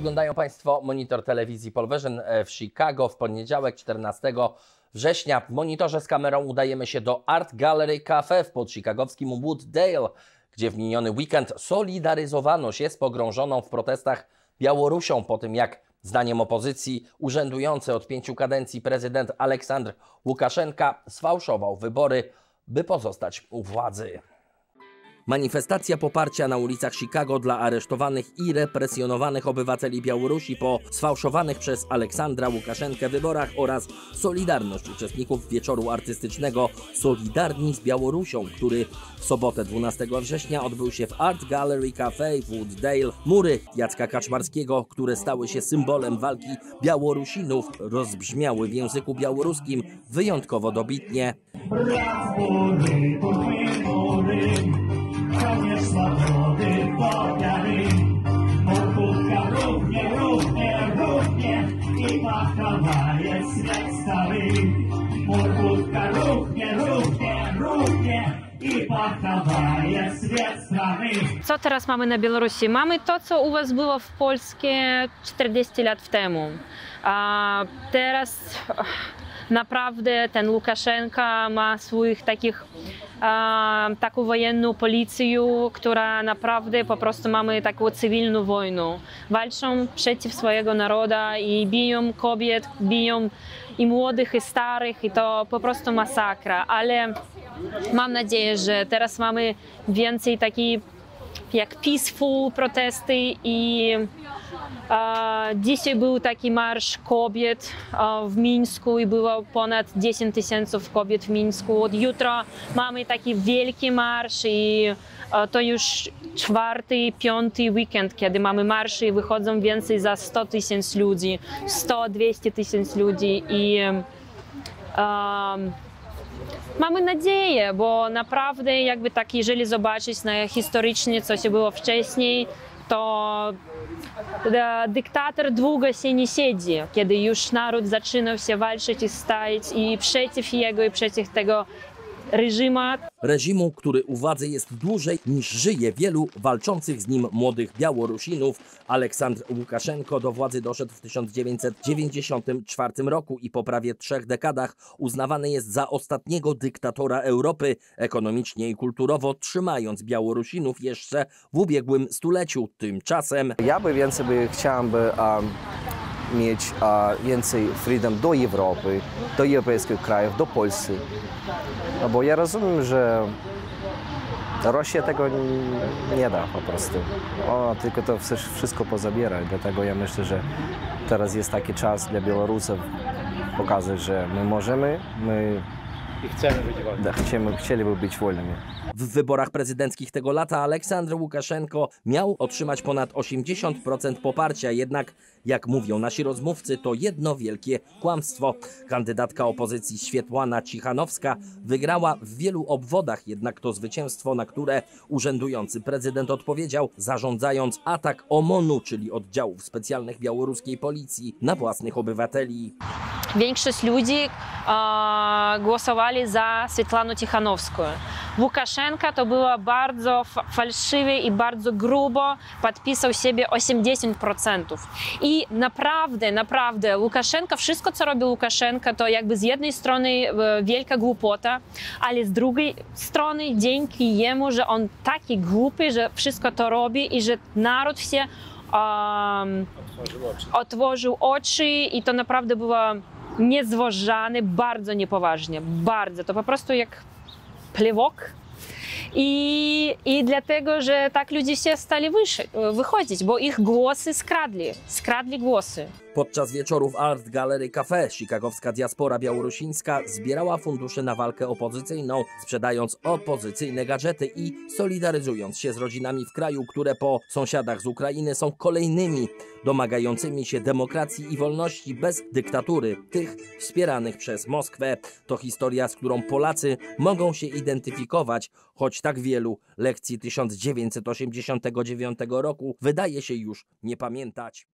Oglądają Państwo monitor telewizji Polvision w Chicago w poniedziałek 14 września. W monitorze z kamerą udajemy się do Art Gallery Cafe w podchicagowskim Wooddale, gdzie w miniony weekend solidaryzowano się z pogrążoną w protestach Białorusią po tym, jak zdaniem opozycji urzędujący od 5 kadencji prezydent Aleksandr Łukaszenka sfałszował wybory, by pozostać u władzy. Manifestacja poparcia na ulicach Chicago dla aresztowanych i represjonowanych obywateli Białorusi po sfałszowanych przez Aleksandra Łukaszenkę wyborach oraz solidarność uczestników wieczoru artystycznego Solidarni z Białorusią, który w sobotę 12 września odbył się w Art Gallery Cafe w Wooddale. Mury Jacka Kaczmarskiego, które stały się symbolem walki Białorusinów, rozbrzmiały w języku białoruskim wyjątkowo dobitnie. Co teraz mamy na Białorusi? Mamy to, co u was było w Polsce 40 lat temu. A teraz naprawdę ten Łukaszenka ma swoich taką wojenną policję, która naprawdę po prostu mamy taką cywilną wojnę. Walczą przeciw swojego narodu i biją kobiet, biją i młodych, i starych, i to po prostu masakra. Ale mam nadzieję, że teraz mamy więcej takich jak peaceful protesty i dzisiaj był taki marsz kobiet w Mińsku i było ponad 10 tysięcy kobiet w Mińsku. Od jutra mamy taki wielki marsz i to już 4., 5. weekend, kiedy mamy marsze i wychodzą więcej za 100 tysięcy ludzi, 100-200 tysięcy ludzi i mamy nadzieję, bo naprawdę jakby tak, jeżeli zobaczyć historycznie, co się było wcześniej, to dyktator długo się nie siedzi, kiedy już naród zaczynał się walczyć i stać i przeciw jego i przeciw tego reżimu, który u władzy jest dłużej niż żyje wielu walczących z nim młodych Białorusinów. Aleksandr Łukaszenko do władzy doszedł w 1994 roku i po prawie 3 dekadach uznawany jest za ostatniego dyktatora Europy, ekonomicznie i kulturowo trzymając Białorusinów jeszcze w ubiegłym stuleciu. Tymczasem ja chciałem mieć więcej freedom do Europy, do europejskich krajów, do Polski. No bo ja rozumiem, że Rosja tego nie da po prostu. Tylko to wszystko pozabiera. Dlatego ja myślę, że teraz jest taki czas dla Białorusów pokazać, że my możemy, i chcemy być wolni. Chcieliby być wolnymi. W wyborach prezydenckich tego lata Aleksandr Łukaszenko miał otrzymać ponad 80% poparcia, jednak jak mówią nasi rozmówcy, to jedno wielkie kłamstwo. Kandydatka opozycji Światłana Cichanowska wygrała w wielu obwodach, jednak to zwycięstwo, na które urzędujący prezydent odpowiedział, zarządzając atak OMON-u, czyli oddziałów specjalnych białoruskiej policji, na własnych obywateli. Większość ludzi głosowali za Światłaną Cichanowską. Łukaszenka to było bardzo fałszywe i bardzo grubo podpisał siebie 80%. I naprawdę Łukaszenka, wszystko co robi Łukaszenka, to jakby z jednej strony wielka głupota, ale z drugiej strony dzięki jemu, że on taki głupi, że wszystko to robi i że naród się otworzył oczy i to naprawdę było niezważane, bardzo niepoważnie, bardzo. To po prostu jak plewok. I dlatego, że tak ludzie się stali wychodzić, bo ich głosy skradli głosy. Podczas wieczoru w Art Gallery Cafe chicagowska diaspora białorusińska zbierała fundusze na walkę opozycyjną, sprzedając opozycyjne gadżety i solidaryzując się z rodzinami w kraju, które po sąsiadach z Ukrainy są kolejnymi domagającymi się demokracji i wolności bez dyktatury, tych wspieranych przez Moskwę. To historia, z którą Polacy mogą się identyfikować, choć tak wielu lekcji 1989 roku wydaje się już nie pamiętać.